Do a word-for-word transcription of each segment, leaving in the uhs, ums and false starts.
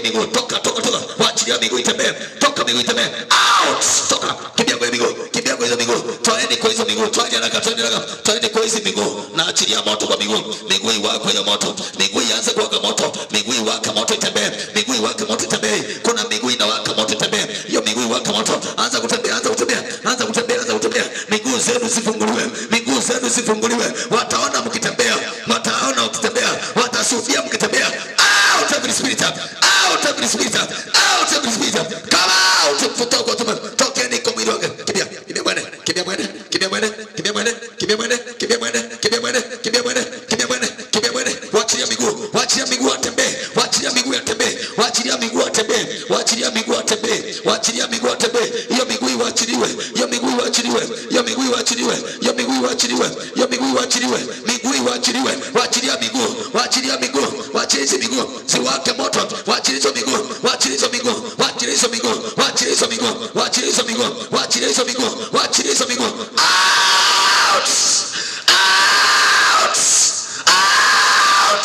miguu. Toka toka toka. Waachilia miguu itembee. Toka miguu itembee. Out. Toka. Kimbia kwa miguu. Kimbia kwa hizo miguu. Toeni kwa hizo miguu. Toeni haraka, toeni haraka. Toeni kwa hizo miguu. Na achilia moto kwa miguu. Miguu iwake ya moto. Miguu ianze kuwaka moto. Miguu iwake moto itembee. Miguu iwake moto itembee. Kuna miguu inawaka moto itembee. Hiyo miguu iwake moto. Anza kutembea, anza kutembea. Anza kutembea, anza kutembea. Miguu zenu zifunguliwe. Miguu zenu zifunguliwe. Wataona mkitembea. Wataona mkitembea. Watashuhudia mkitembea. Out every spirit. Out every spirit. Out every spirit. Come out. Kutoka kwa tume. Tokeni kwa mwili wake. Kimbia. Kimbia mwende. Kimbia mwende. Kimbia mwende. Kimbia mwende. Kimbia mwende. Kimbia mwende. Kimbia mwende. Kimbia mwende. Kimbia mwende. Kimbia mwende. Waachilia miguu. Waachilia miguu atembee. Waachilia miguu atembee. Waachilia miguu atembee. Waachilia miguu atembee. Waachilia miguu atembee. Hiyo miguu iwaachiliwe. Hiyo miguu iwaachiliwe. Hiyo miguu iwaachiliwe. Hiyo miguu iwaachiliwe. Hiyo miguu iwaachiliwe. Miguu iwaachiliwe. Waachilia miguu. Waachilia miguu. Waachilia hizo miguu. Ziwake moto. Waachilia hizo miguu. Waachilia hizo miguu. Waachilia hizo miguu. Waachilia hizo miguu. Waachilia hizo miguu. Waachilia hizo miguu. Waachilia hizo miguu. Out! Out! Out!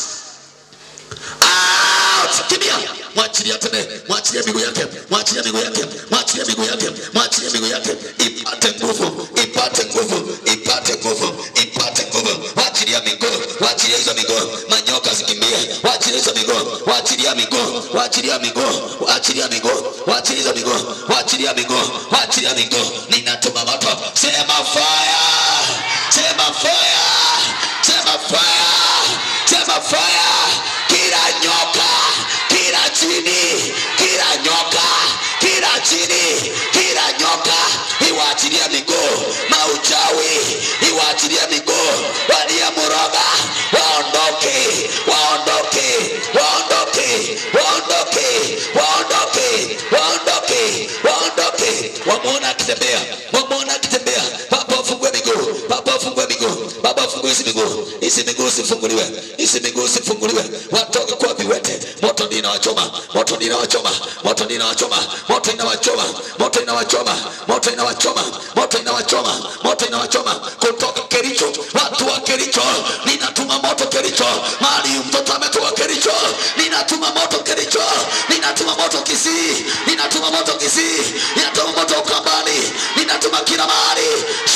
Out! Kimbia. Mwachilia tena. Mwachilia miguu yake. Mwachilia miguu yake. Mwachilia miguu yake. Mwachilia miguu yake. Ipate nguvu. Ipate nguvu. Ipate nguvu. Ipate nguvu. Waachilia miguu. Waachilia hizo miguu. Manyoka zikimbie. Waachilia hizo miguu. Waachilia miguu. Waachilia miguu. Waachilia miguu. Waachilia hizo miguu. Waachilia miguu. Waachilia miguu. Ninatuma moto. Sema fire. Sema fire. Sema fire. Sema fire. Kila nyoka. Kila chini. Kila nyoka. Kila chini. Kila nyoka. Iwaachilia miguu. Mauchawi. Iwaachilia miguu. Walia muroga. Waondoke. Waondoke. Waondoke. Waondoke. Waondoke. Waondoke. Waondoke. Wamuona akitembea. Wamuona akitembea. Baba ufungue miguu. Baba ufungue miguu. Baba ufungue hizi miguu. Hizi miguu sifunguliwe. Hizi miguu sifunguliwe. Watoke kwa viwete. Moto ndio inawachoma. Moto ndio inawachoma. Moto ndio inawachoma. Moto inawachoma. Moto inawachoma. Moto inawachoma. Moto inawachoma. Moto inawachoma. Kutoka Kericho. Watu wa Kericho. Ninatuma moto Kericho. Mahali mtoto ametoka Kericho. Ninatuma moto Kericho. Ninatuma moto Kisii. Ninatuma moto Kisii. Ninatuma moto Ukambani. Ninatuma kila mahali.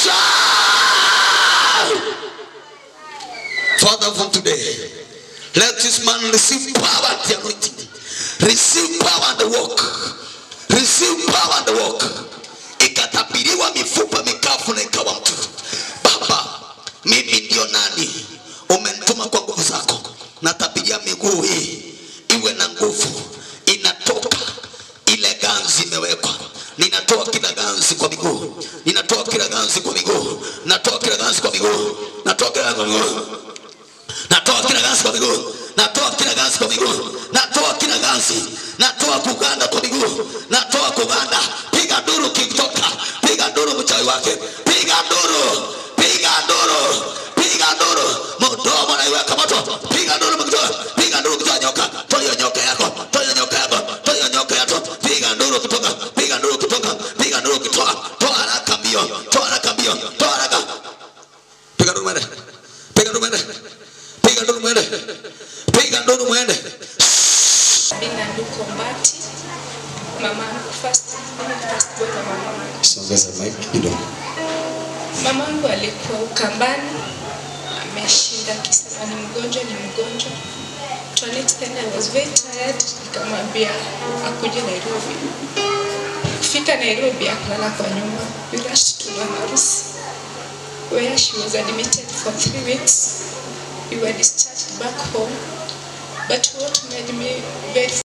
Father, from today, let this man receive power and the anointing. Receive power and the work. Receive power and the work. Ikatapiriwa mifupa mikafu na ikawa mtu. Baba, mimi ndio nani? Umenituma kwa nguvu zako. Natapiria miguu hii iwe na nguvu. Inatoka ile ganzi imewekwa. Ninatoa kila ganzi kwa miguu. Ninatoa kila ganzi kwa miguu. Natoa kila ganzi kwa miguu. Natoa kila ganzi kwa miguu. Natoa kila ganzi kwa miguu. Natoa kila ganzi kwa miguu. Natoa kila ganzi. Natoa kuganda kwa miguu. Natoa kuganda. Piga nduru kitoka. Piga nduru mchawi wake. Piga nduru. Piga nduru. Piga nduru. Mdomo na iweka moto. Piga nduru mkitoa. Piga nduru kutoa nyoka. Toa hiyo nyoka yako. Toa hiyo nyoka yako. Toa hiyo nyoka yako. Piga nduru kutoka. Piga nduru kutoka. Piga nduru kutoa. Toa haraka mbio. Toa haraka mbio. Toa haraka. Piga nduru mwende. Piga nduru mwende. Piga nduru mwende. Piga nduru mwende. Bina nduko mbati. Mama first. First boy wa mama. Songeza mic kidogo. Mamangu alikuwa Ukambani. Ameshinda kisema ni mgonjwa ni mgonjwa. To an extent I was very tired. Nikamwambia akuje Nairobi. Kufika Nairobi akalala kwa nyumba. We rushed to Nairobi where she was admitted for three weeks. We were discharged back home. But what made me very